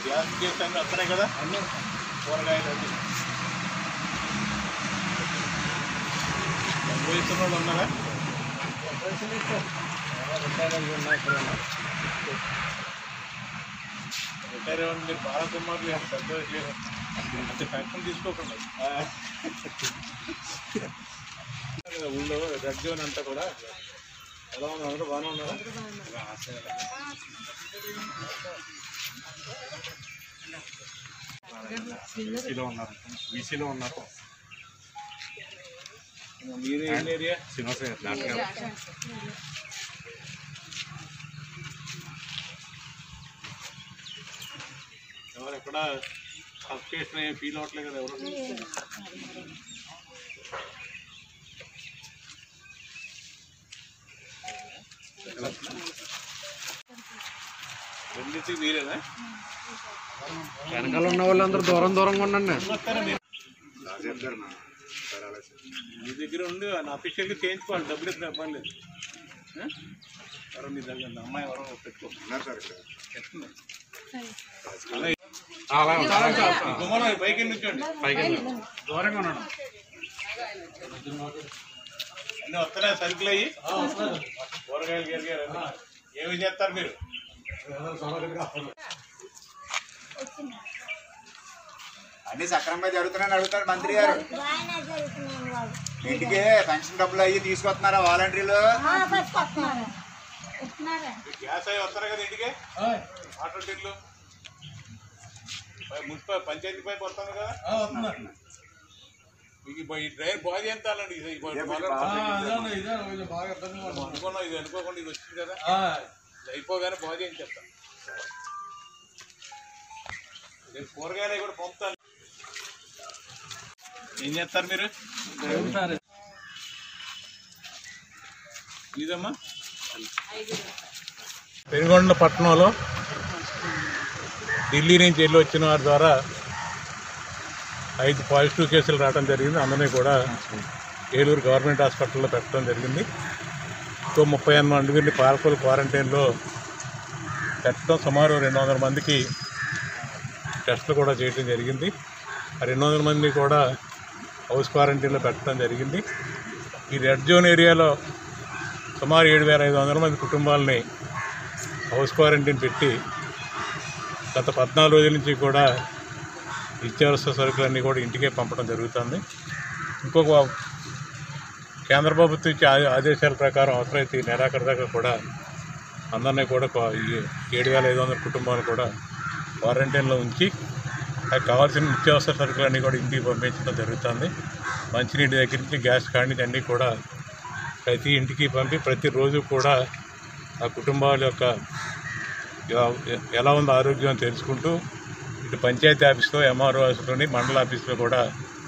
Gas gas అన్నీ వస్తున్నాయి కదా, కూరగాయలు అన్నీ అనుభవిస్తున్న వాళ్ళు ఉన్నారా? రిటైర్ అవ్వండి మీరు, బాగా కుమారులు పెద్ద అంటే పెన్షన్ తీసుకోకుండా ఊళ్ళో రెడ్ జోన్ అంతా కూడా ఎలా ఉన్నారు? అందరూ బాగానే ఉన్నారా? బీసీలో ఉన్నారు. మీరు ఏ ఏరియా? శ్రీనివాస ఎవరు ఎక్కడ సబ్స్టేషన్ ఏం ఫీల్ అవ్వట్లేదు కదా ఎవరు? రెండింటికి మీరేనా? వెనకాల ఉన్న వాళ్ళందరూ దూరం దూరంగా ఉండండి. మీ దగ్గర ఉండి అఫీషియల్గా చేయించుకోవాలి, డబ్బులు ఇస్తే పర్లేదు. ఎవరో మీ దగ్గర అమ్మాయి ఎవరో పెట్టుకోవాలి పైకి నుంచోండి, దూరంగా ఉన్నాడు. అన్నీ వస్తున్నాయి సరుకులు అయ్యి, కూరగాయలు గిరగాయలు ఏమి చేస్తారు మీరు? అన్ని సక్రమంగా జరుగుతున్నాయని అడుగుతారు మంత్రి గారు. ఇంటికి పెన్షన్ డబ్బులు అయ్యి తీసుకొస్తున్నారా వాలంటీర్లు? గ్యాస్ అయ్యి వస్తారు కదా ఇంటికి, water bill municipal panchayat pipe వస్తుంది కదా, మీకు ఈ డ్రైవర్ బాగా చేస్తానండి. ఇది అనుకున్నాం, ఇది అనుకోకుండా ఇది వచ్చింది కదా, ఇది అయిపోగానే బాగా చేయండి చెప్తాను. రేపు కూరగాయలు కూడా పంపుతాను. ఏం చేస్తారు మీరు? ఇదమ్మా పెనుగొండ పట్టణంలో ఢిల్లీ నుంచి వెళ్ళి వచ్చిన వారి ద్వారా 5 పాజిటివ్ కేసులు రావడం జరిగింది. అందరినీ కూడా ఏలూరు గవర్నమెంట్ హాస్పిటల్లో పెట్టడం జరిగింది. సో 38 మందిని పాలకొల్లు క్వారంటైన్లో పెట్టడం, సుమారు 200 మందికి టెస్టులు కూడా చేయడం జరిగింది. ఆ 200 మంది కూడా హౌస్ క్వారంటైన్లో పెట్టడం జరిగింది. ఈ రెడ్ జోన్ ఏరియాలో సుమారు 7,500 మంది కుటుంబాలని హౌస్ క్వారంటైన్ పెట్టి గత 14 రోజుల నుంచి కూడా నిత్యావసర సరుకులన్నీ కూడా ఇంటికే పంపడం జరుగుతుంది. ఇంకొక కేంద్ర ప్రభుత్వం ఇచ్చే ఆదేశాల ప్రకారం అవసరమైతే ఈ నెలాఖరు దాకా కూడా అందరినీ కూడా ఈ 7,500 కుటుంబాలు కూడా క్వారంటైన్లో ఉంచి కావాల్సిన నిత్యావసర సరుకులన్నీ కూడా ఇంటికి పంపించడం జరుగుతుంది. మంచినీటి దగ్గర నుంచి గ్యాస్ కాడి నుంచి అన్నీ కూడా ప్రతి ఇంటికి పంపి ప్రతిరోజు కూడా ఆ కుటుంబాల యొక్క ఎలా ఉందో ఆరోగ్యం తెలుసుకుంటూ ఇటు పంచాయతీ ఆఫీస్లో, ఎంఆర్ఓ ఆఫీస్లోని, మండల ఆఫీస్లో కూడా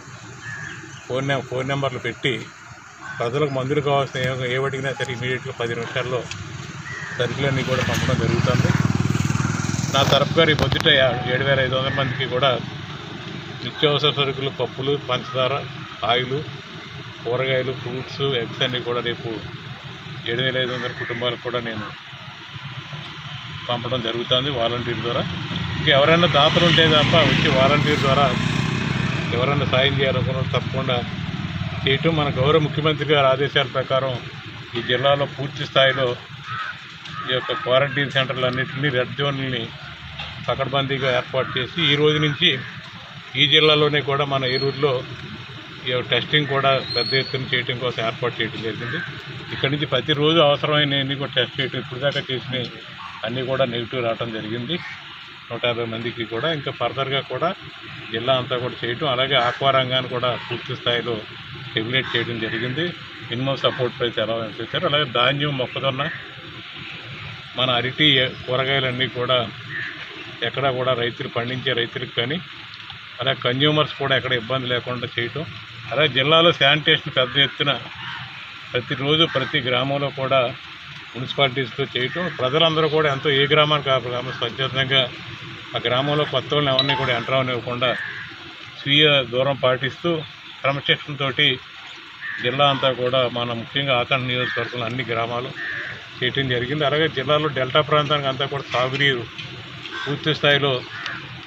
ఫోన్ నెంబర్లు పెట్టి ప్రజలకు మందులు కావాల్సిన ఏవడిగినా సరే ఇమీడియట్గా 10 నిమిషాల్లో సరుకులన్నీ కూడా పంపడం జరుగుతుంది. నా తరపుగా ఈ పొద్దుట 7,500 మందికి కూడా నిత్యావసర సరుకులు, పప్పులు, పంచదార, ఆయిలు, కూరగాయలు, ఫ్రూట్స్, ఎగ్స్ అన్నీ కూడా రేపు 7,500 కుటుంబాలకు కూడా నేను పంపడం జరుగుతుంది వాలంటీర్ ద్వారా. ఇంకా ఎవరైనా దాతలు ఉంటే తప్ప వచ్చి వాలంటీర్ ద్వారా ఎవరైనా సాయం చేయాలనుకున్న తప్పకుండా చేయటం. మన గౌరవ ముఖ్యమంత్రి గారి ఆదేశాల ప్రకారం ఈ జిల్లాలో పూర్తి స్థాయిలో ఈ యొక్క క్వారంటైన్ సెంటర్లన్నింటినీ, రెడ్ జోన్ని పకడ్బందీగా ఏర్పాటు చేసి ఈ రోజు నుంచి ఈ జిల్లాలోనే కూడా మన ఏలూరులో ఈ టెస్టింగ్ కూడా పెద్ద ఎత్తున చేయడం కోసం ఏర్పాటు చేయడం జరిగింది. ఇక్కడి నుంచి ప్రతిరోజు అవసరమైన అన్నీ కూడా టెస్ట్ చేయడం, ఇప్పుడు దాకా చేసినవి అన్నీ కూడా నెగిటివ్ రావడం జరిగింది 150 మందికి కూడా. ఇంకా ఫర్దర్గా కూడా జిల్లా అంతా కూడా చేయటం, అలాగే ఆక్వా రంగాన్ని కూడా పూర్తి స్థాయిలో రెగ్యులేట్ చేయడం జరిగింది. మినిమం సపోర్ట్ ప్రైస్ ఎలా చేశారు, అలాగే ధాన్యం, మొక్కజొన్న, మన అరటి, కూరగాయలన్నీ కూడా ఎక్కడ కూడా రైతులు పండించే రైతులకు కానీ అలాగే కన్జ్యూమర్స్ కూడా ఎక్కడ ఇబ్బంది లేకుండా చేయటం, అలాగే జిల్లాలో శానిటేషన్ పెద్ద ఎత్తున ప్రతిరోజు ప్రతి గ్రామంలో కూడా మున్సిపాలిటీస్తో చేయటం. ప్రజలందరూ కూడా ఎంతో ఏ గ్రామానికి ఆ గ్రామం స్వచ్ఛందంగా ఆ గ్రామంలో కొత్త వాళ్ళని ఎవరిని కూడా ఎంటర్ అవనివ్వకుండా స్వీయ దూరం పాటిస్తూ క్రమశిక్షణతో జిల్లా అంతా కూడా మన ముఖ్యంగా ఆకండ నియోజకవర్గంలో అన్ని గ్రామాలు చేయటం జరిగింది. అలాగే జిల్లాలో డెల్టా ప్రాంతానికి అంతా కూడా తాగునీరు పూర్తి స్థాయిలో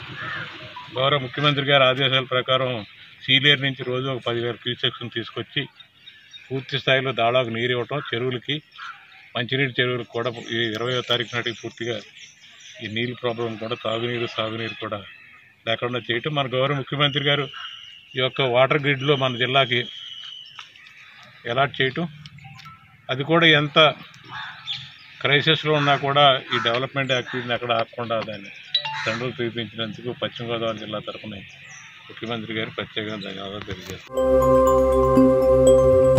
గౌరవ ముఖ్యమంత్రి గారి ఆదేశాల ప్రకారం సీలేరు నుంచి రోజు ఒక 10,000 క్యూసెక్స్ని తీసుకొచ్చి పూర్తి స్థాయిలో దాళాకు నీరు ఇవ్వటం, చెరువులకి మంచినీటి చెరువులకు కూడా ఈ 20వ తారీఖు నాటికి పూర్తిగా ఈ నీళ్ళు ప్రాబ్లం కూడా తాగునీరు సాగునీరు కూడా లేకుండా చేయటం మన గౌరవ ముఖ్యమంత్రి గారు ఈ యొక్క వాటర్ గ్రిడ్లో మన జిల్లాకి అలాట్ చేయటం, అది కూడా ఎంత క్రైసిస్లో ఉన్నా కూడా ఈ డెవలప్మెంట్ యాక్టివిటీని ఎక్కడ ఆపకుండా దాన్ని తండ్రులు చూపించినందుకు పశ్చిమ గోదావరి జిల్లా తరఫున ముఖ్యమంత్రి గారు ప్రత్యేకంగా ధన్యవాదాలు తెలియజేస్తారు.